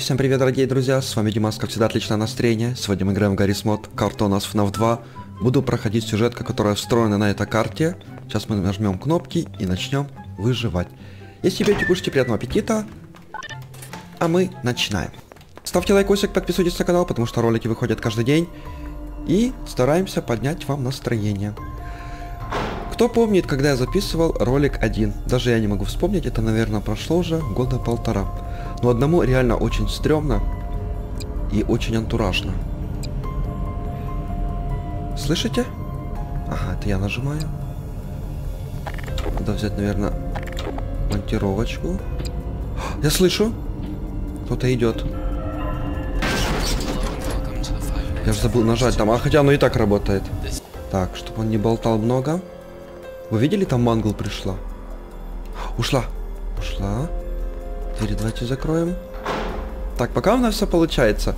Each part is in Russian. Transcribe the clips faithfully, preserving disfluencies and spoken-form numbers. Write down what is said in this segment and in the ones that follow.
всем привет, дорогие друзья, с вами Димас, как всегда, отличное настроение. Сегодня мы играем в Garry's Mod, карта у нас эф наф два. Буду проходить сюжетка, которая встроена на этой карте. Сейчас мы нажмем кнопки и начнем выживать. Если пьете, кушайте, приятного аппетита. А мы начинаем. Ставьте лайкосик, подписывайтесь на канал, потому что ролики выходят каждый день. И стараемся поднять вам настроение. Кто помнит, когда я записывал ролик один? Даже я не могу вспомнить, это, наверное, прошло уже года полтора. Но одному реально очень стрёмно и очень антуражно. Слышите? Ага, это я нажимаю. Надо взять, наверное, монтировочку. Я слышу! Кто-то идет. Я же забыл нажать там, а хотя оно и так работает. Так, чтобы он не болтал много. Вы видели, там Мангл пришла? Ушла. Ушла. Двери давайте закроем. Так, пока у нас все получается.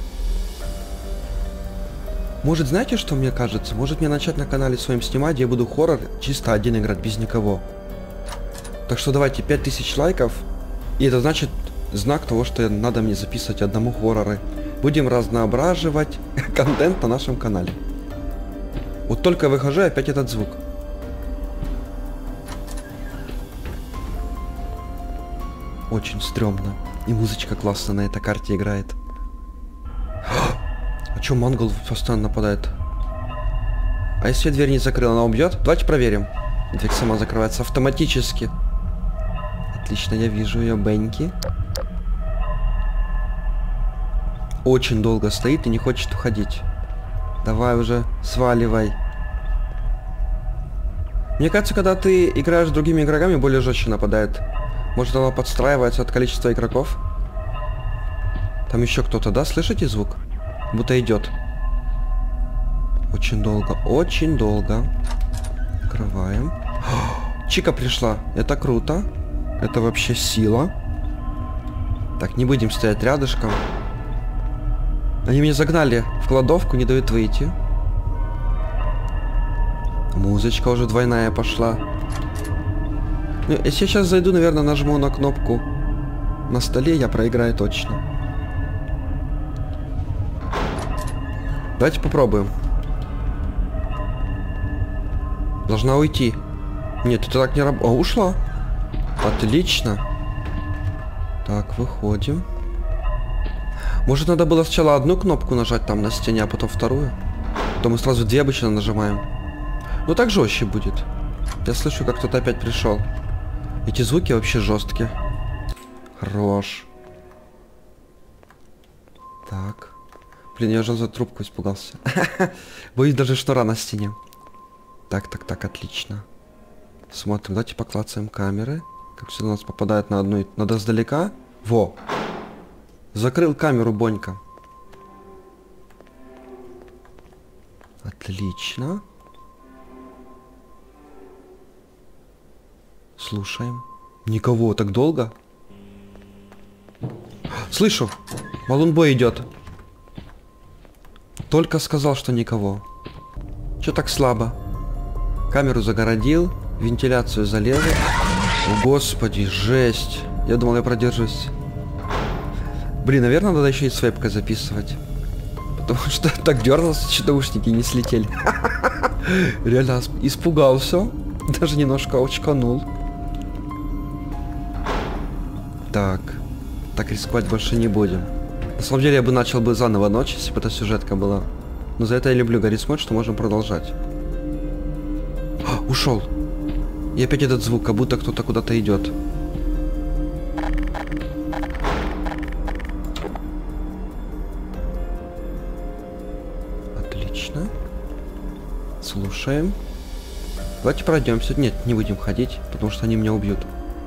Может, знаете, что мне кажется? Может мне начать на канале своем снимать, где я буду хоррор чисто один играть, без никого. Так что давайте пять тысяч лайков. И это значит знак того, что надо мне записывать одному хорроры. Будем разноображивать контент на нашем канале. Вот только выхожу, опять этот звук. Очень стрёмно. И музычка классно на этой карте играет. А чё Мангл постоянно нападает? А если я дверь не закрыла, она убьет? Давайте проверим. Дверь сама закрывается автоматически. Отлично, я вижу ее, Бенки. Очень долго стоит и не хочет уходить. Давай уже, сваливай. Мне кажется, когда ты играешь с другими игроками, более жестче нападает. Может, она подстраивается от количества игроков? Там еще кто-то, да? Слышите звук? Будто идет. Очень долго, очень долго. Открываем. О, Чика пришла. Это круто. Это вообще сила. Так, не будем стоять рядышком. Они меня загнали в кладовку, не дают выйти. Музычка уже двойная пошла. Ну, если я сейчас зайду, наверное, нажму на кнопку на столе, я проиграю точно. Давайте попробуем. Должна уйти. Нет, это так не работает. О, ушла. Отлично. Так, выходим. Может, надо было сначала одну кнопку нажать там на стене, а потом вторую? То мы сразу две обычно нажимаем. Ну так жестче будет. Я слышу, как кто-то опять пришел. Эти звуки вообще жесткие. Хорош. Так. Блин, я уже за трубку испугался. Боюсь даже штора на стене. Так, так, так, отлично. Смотрим, давайте поклацаем камеры. Как всегда у нас попадает на одну. Надо сдалека. Во. Закрыл камеру, Бонька. Отлично. Слушаем. Никого, так долго? Слышу. Балунбой идет. Только сказал, что никого. Че так слабо? Камеру загородил, вентиляцию залезал. О, господи, жесть. Я думал, я продержусь. Блин, наверное, надо еще и с вебкой записывать. Потому что так дернулся, что наушники не слетели. Реально испугался. Даже немножко очканул. Так. Так рисковать больше не будем. На самом деле я бы начал бы заново ночь, если бы эта сюжетка была. Но за это я люблю Garry's Mod, что можем продолжать. А, ушел. И опять этот звук, как будто кто-то куда-то идет. Отлично. Слушаем. Давайте пройдемся. Нет, не будем ходить, потому что они меня убьют.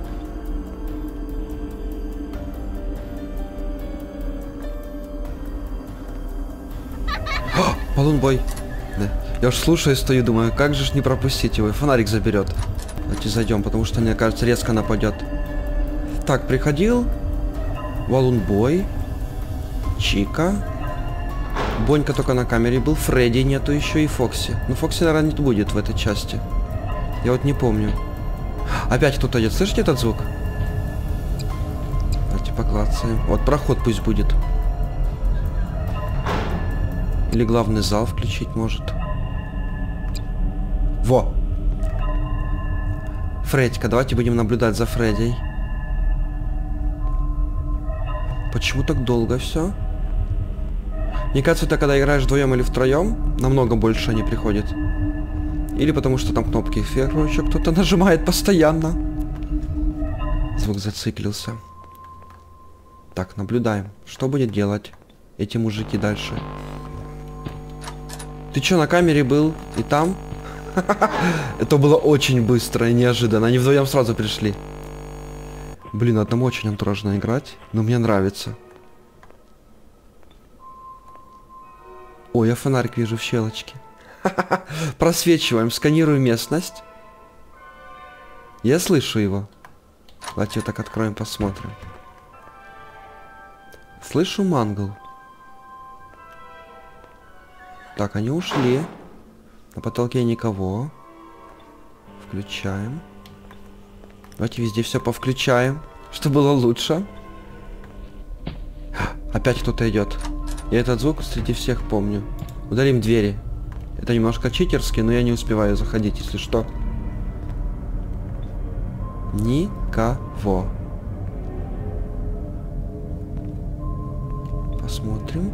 Балунбой. Да. Я уж слушаю, стою, думаю, как же ж не пропустить его, и фонарик заберет. Давайте зайдем, потому что, мне кажется, резко нападет. Так, приходил. Балунбой. Чика. Бонька только на камере был. Фредди нету еще и Фокси. Но Фокси, наверное, не будет в этой части. Я вот не помню. Опять кто-то идет. Слышите этот звук? Давайте поклоним. клацаем. Вот проход пусть будет. Или главный зал включить может. Во! Фредька, давайте будем наблюдать за Фреддей. Почему так долго все? Мне кажется, это когда играешь вдвоем или втроем, намного больше они приходят. Или потому что там кнопки короче, кто-то нажимает постоянно. Звук зациклился. Так, наблюдаем. Что будет делать эти мужики дальше? Ты чё, на камере был? И там? Это было очень быстро и неожиданно. Они вдвоем сразу пришли. Блин, одному очень антуражно играть. Но мне нравится. Ой, я фонарик вижу в щелочке. Просвечиваем, сканирую местность. Я слышу его. Давайте вот так откроем, посмотрим. Слышу мангл. Так, они ушли. На потолке никого. Включаем. Давайте везде все повключаем, чтобы было лучше. Опять кто-то идет. Я этот звук среди всех помню. Удалим двери. Это немножко читерски, но я не успеваю заходить, если что. Никого. Посмотрим.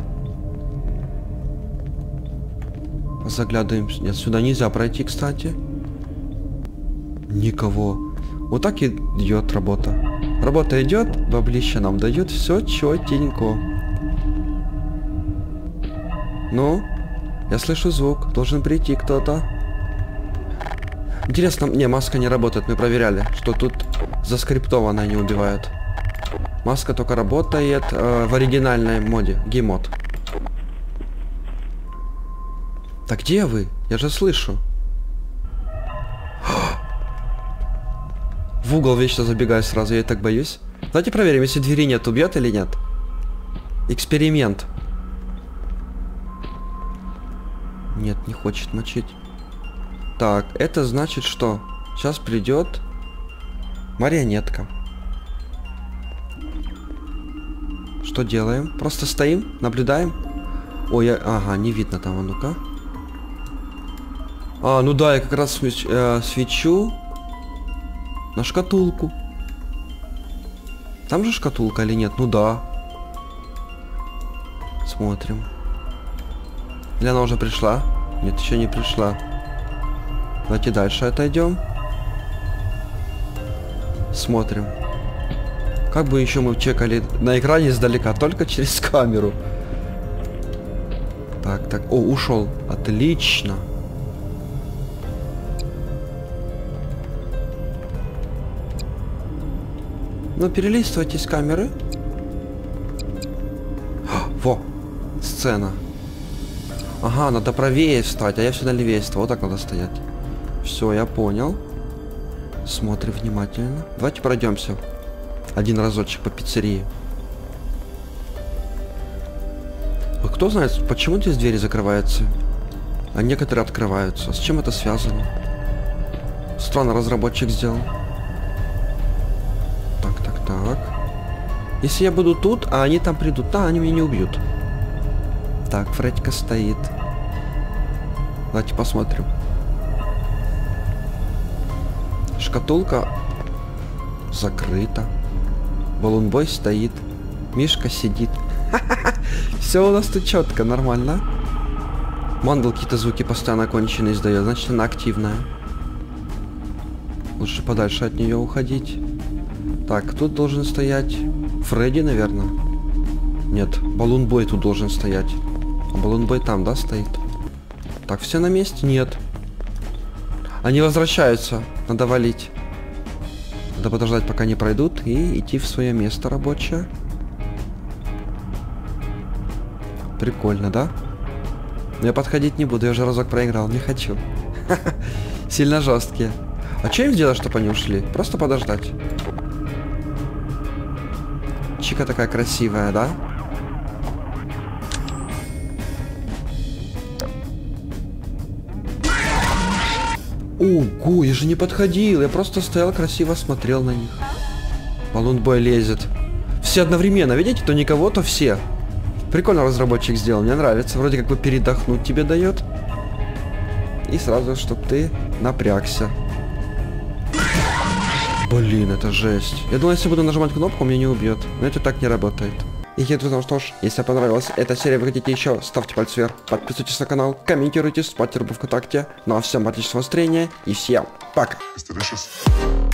Заглядываем. Нет, сюда нельзя пройти, кстати. Никого. Вот так и идет работа. Работа идет, баблище нам дают, все четенько. Ну, я слышу звук, должен прийти кто-то. Интересно, не, маска не работает, мы проверяли, что тут заскриптовано, не убивают. Маска только работает э, в оригинальной моде, геймод. Так где вы? Я же слышу. В угол вечно забегаю сразу, я и так боюсь. Давайте проверим, если двери нет, убьет или нет. Эксперимент. Нет, не хочет мочить. Так, это значит что? Сейчас придет марионетка. Что делаем? Просто стоим, наблюдаем. Ой, я... ага, не видно там, а ну-ка. А, ну да, я как раз свеч... э, свечу на шкатулку. Там же шкатулка или нет? Ну да. Смотрим. Или она уже пришла? Нет, еще не пришла. Давайте дальше отойдем. Смотрим. Как бы еще мы чекали на экране издалека, только через камеру. Так, так. О, ушел. Отлично. Ну, перелистывайте с камеры. Во! Сцена. Ага, надо правее встать, а я всегда левее встал. Вот так надо стоять. Все, я понял. Смотрим внимательно. Давайте пройдемся. Один разочек по пиццерии. А кто знает, почему здесь двери закрываются, а некоторые открываются? С чем это связано? Странно разработчик сделал. Так, так, так. Если я буду тут, а они там придут, да, они меня не убьют. Так, Фредька стоит. Давайте посмотрим. Шкатулка закрыта. Балунбой стоит. Мишка сидит. Все у нас тут четко, нормально. Мангл какие-то звуки постоянно конченые издает, значит она активная. Лучше подальше от нее уходить. Так, тут должен стоять Фредди, наверное. Нет, Балунбой тут должен стоять. А Балунбой там, да, стоит? Так, все на месте? Нет. Они возвращаются. Надо валить. Надо подождать, пока они пройдут, и идти в свое место рабочее. Прикольно, да? Но я подходить не буду, я уже разок проиграл, не хочу. Сильно жесткие. А что им сделать, чтобы они ушли? Просто подождать. Чика такая красивая, да? Ого, я же не подходил, я просто стоял красиво смотрел на них. Балунбой лезет. все одновременно, видите? То никого, то все. Прикольно разработчик сделал, мне нравится. Вроде как бы передохнуть тебе дает. И сразу, чтобы ты напрягся. Блин, это жесть. Я думал, если буду нажимать кнопку, меня не убьет. Но это так не работает. И я думаю, что ж, если понравилась эта серия, вы хотите еще, ставьте пальцы вверх, подписывайтесь на канал, комментируйте, ставьте руку ВКонтакте. Ну а всем отличного настроения и всем пока.